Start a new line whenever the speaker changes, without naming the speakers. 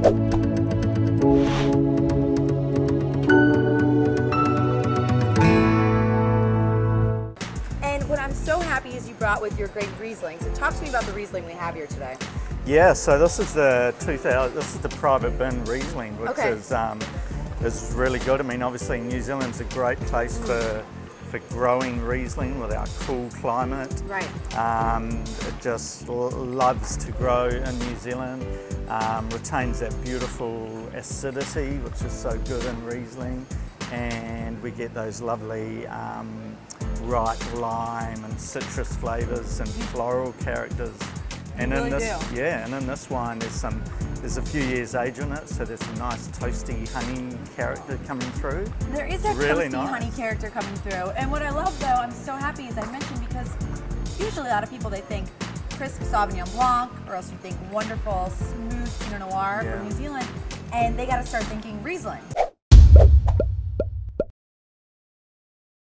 And what I'm so happy is you brought with your great Riesling. So talk to me about the Riesling we have here today.
Yeah, so this is the private bin Riesling, which is really good. I mean, obviously New Zealand's a great place for growing Riesling with our cool climate.
Right.
It just loves to grow in New Zealand. Retains that beautiful acidity, which is so good in Riesling, and we get those lovely ripe lime and citrus flavours and floral characters. And
you
in
really
this,
do.
yeah, and in this wine, there's a few years age in it, so there's a nice toasty honey character coming through.
There is that
really
toasty
nice
honey character coming through. And what I love, though, I'm so happy, as I mentioned, because usually a lot of people, they think crisp Sauvignon Blanc, or else you think wonderful, smooth Pinot Noir from New Zealand, and they got to start thinking Riesling.